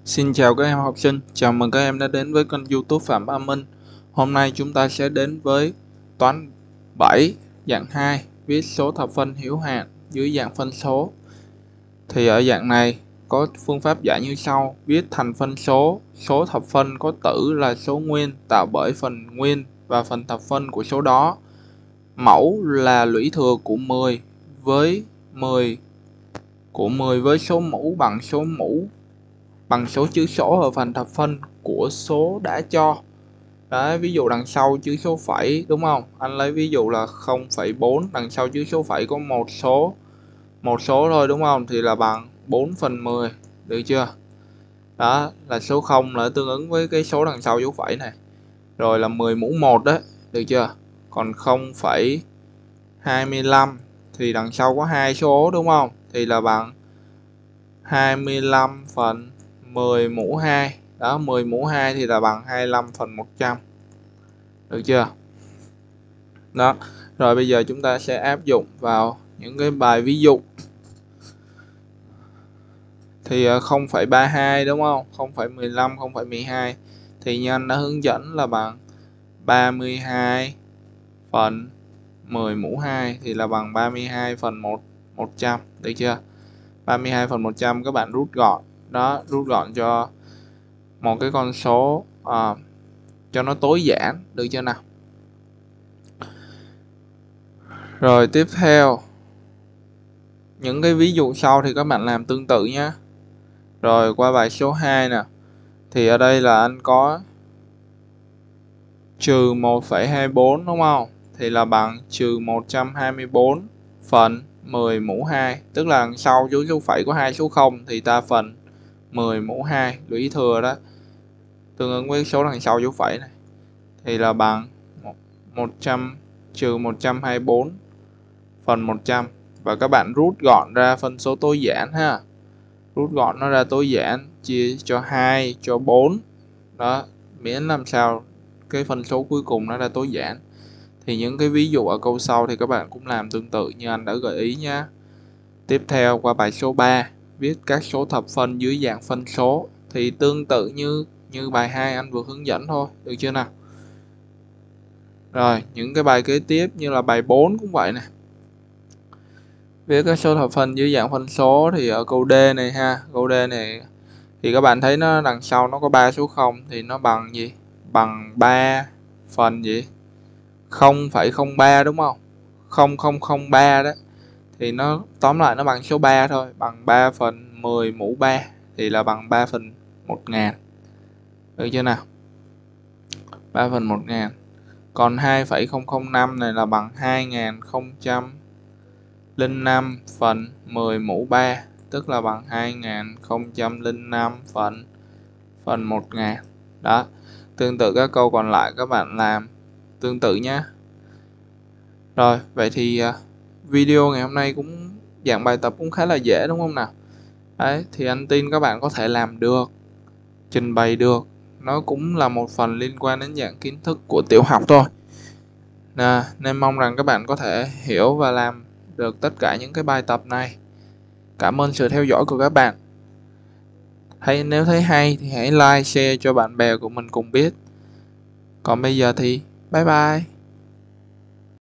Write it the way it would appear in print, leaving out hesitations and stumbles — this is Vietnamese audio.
Xin chào các em học sinh, chào mừng các em đã đến với kênh YouTube Phạm Ba Minh. Hôm nay chúng ta sẽ đến với toán 7 dạng 2, viết số thập phân hữu hạn dưới dạng phân số. Thì ở dạng này có phương pháp giải như sau: viết thành phân số, số thập phân có tử là số nguyên tạo bởi phần nguyên và phần thập phân của số đó. Mẫu là lũy thừa của 10 với số mũ bằng số chữ số ở phần thập phân của số đã cho. Đấy, ví dụ đằng sau chữ số phẩy đúng không? Anh lấy ví dụ là 0,4, đằng sau chữ số phẩy có một số thôi đúng không? Thì là bằng 4/10, được chưa? Đó là số 0 là tương ứng với cái số đằng sau dấu phẩy này. Rồi là 10 mũ 1 đấy, được chưa? Còn 0,25 thì đằng sau có hai số đúng không? Thì là bằng 25/10 mũ 2. Đó, 10 mũ 2 thì là bằng 25/100. Được chưa? Đó. Rồi bây giờ chúng ta sẽ áp dụng vào những cái bài ví dụ. Thì 0,32 đúng không? 0,15, 0,12 thì như anh đã hướng dẫn là bằng 32/10 mũ 2 thì là bằng 32/100, được chưa? 32/100 các bạn rút gọn. Đó, rút gọn cho một cái con số cho nó tối giản, được chưa nào? Rồi tiếp theo những cái ví dụ sau thì các bạn làm tương tự nhé. Rồi qua bài số 2 nè. Thì ở đây là anh có trừ 1,24 đúng không? Thì là bằng trừ 124/10 mũ 2. Tức là đằng sau số phẩy có hai số 0 thì ta phần 10 mũ 2, lũy thừa đó. Tương ứng với số đằng sau dấu phẩy này. Thì là bằng 100 trừ 124/100. Và các bạn rút gọn ra phân số tối giản ha. Rút gọn nó ra tối giản, chia cho 2, cho 4. Đó, miễn làm sao cái phân số cuối cùng nó ra tối giản. Thì những cái ví dụ ở câu sau thì các bạn cũng làm tương tự như anh đã gợi ý nhé. Tiếp theo qua bài số 3, viết các số thập phân dưới dạng phân số. Thì tương tự như bài 2 anh vừa hướng dẫn thôi, được chưa nào? Rồi, những cái bài kế tiếp như là bài 4 cũng vậy nè. Viết các số thập phân dưới dạng phân số thì ở câu D này ha, câu D này thì các bạn thấy nó đằng sau nó có 3 số 0 thì nó bằng gì? Bằng 3 phần gì? 0,03 đúng không? 0003 đó. Thì nó tóm lại nó bằng số 3 thôi, bằng 3/10 mũ 3 thì là bằng 3/1000. Được chưa nào? 3/1000. Còn 2,005 này là bằng 2005/10 mũ 3, tức là bằng 2005/1000. Đó. Tương tự các câu còn lại các bạn làm tương tự nhé. Rồi, vậy thì video ngày hôm nay cũng dạng bài tập cũng khá là dễ đúng không nào? Đấy, thì anh tin các bạn có thể làm được, trình bày được. Nó cũng là một phần liên quan đến dạng kiến thức của tiểu học thôi. Nên mong rằng các bạn có thể hiểu và làm được tất cả những cái bài tập này. Cảm ơn sự theo dõi của các bạn. Nếu thấy hay thì hãy like, share cho bạn bè của mình cùng biết. Còn bây giờ thì bye bye.